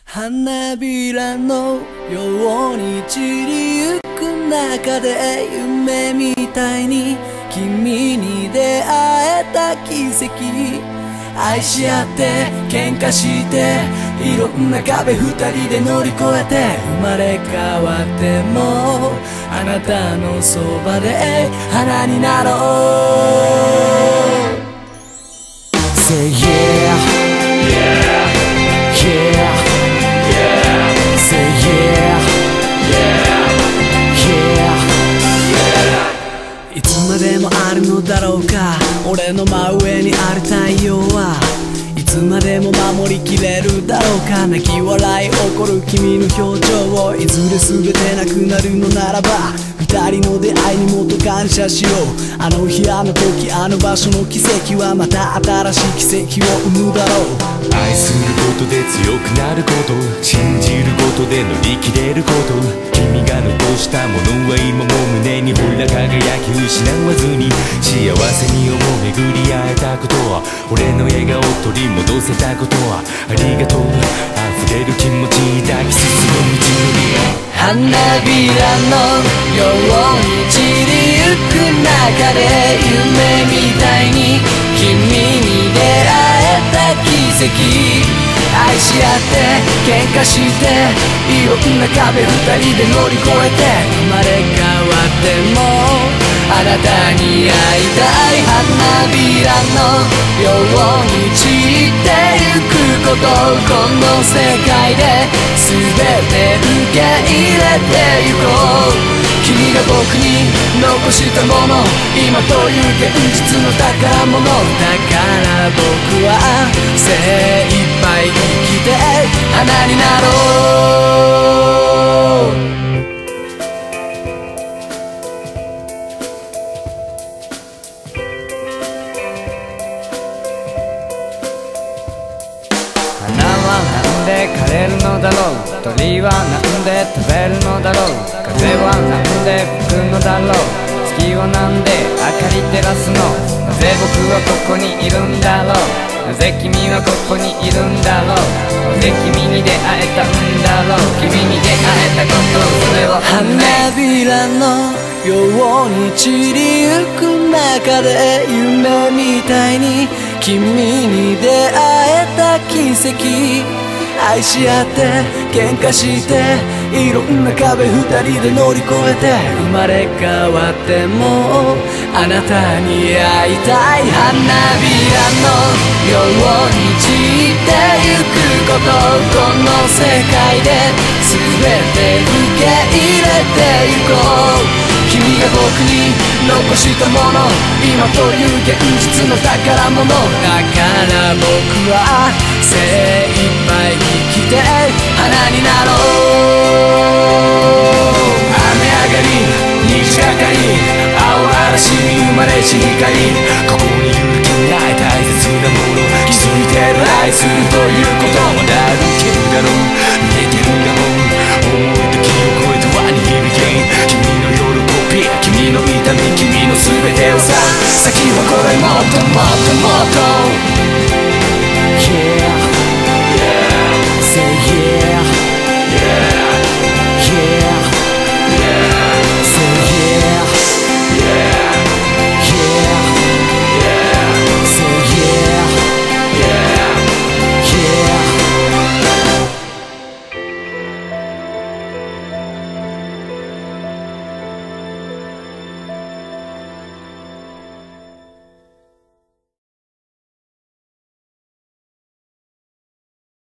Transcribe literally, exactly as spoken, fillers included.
花びらのように散りゆく中で夢みたいに君に出会えた奇跡。愛し合って喧嘩していろんな壁二人で乗り越えて生まれ変わってもあなたのそばで花になろう。 Say yeah yeah yeah Say yeah yeah yeah いつまでもあるのだろうか俺の真上にある太陽はいつまでも守りきれるだろうか。泣き笑い起こる君の表情をいずれ全てなくなるのならば二人の出会いにもっと感謝しよう。あの日あの時あの場所の奇跡はまた新しい奇跡を生むだろう。 愛することで強くなること、信じることで乗り切れること、君が残したものは今も胸にほら輝き失わずに幸せにを巡り会えたことは俺の笑顔を取り戻せたことはありがとう。溢れる気持ちに抱き進む道のり花びらのように散りゆく中で夢みたいに君に出会えた奇跡。愛し合って喧嘩していろんな壁二人で乗り越えて生まれ変わってもあなたに会いたい。花びらのように散ってゆくこと、この世界で全て受け入れてゆこう。君が僕に残したもの、今という現実の宝物だから僕は精一杯生きて花になろう。 花はなんで枯れるのだろう、鳥はなんで食べるのだろう、風はなんで吹くのだろう、月はなんで明かり照らすの、なぜ僕はここにいるんだろう、なぜ君はここにいるんだろう、なぜ君に出会えたんだろう、君に出会えたこと、それは花びらのように散りゆく中で夢みたいに君に出会えた奇跡。愛し合って喧嘩していろんな壁二人で乗り越えて生まれ変わってもあなたに会いたい。花びらのように散ってゆくこと、この世界で全て受け入れてゆこう。君が僕に残したもの、今という現実の宝物だから僕は精一杯生きて花になろう。雨上がり虹がかり青嵐に生まれし光、ここにいる君に会い大切なもの、気づいてる愛するという